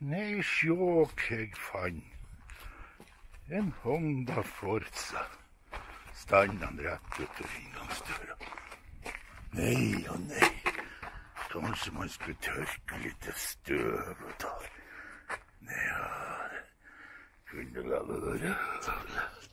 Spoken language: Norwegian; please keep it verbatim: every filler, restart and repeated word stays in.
Nei, sjå hva jeg fant. En Honda Forza. Standende rett ut av inngangsdøra. Nei og nei. Kanskje man skulle tørke litt støv og ta. Nei, ja, det kunne la være.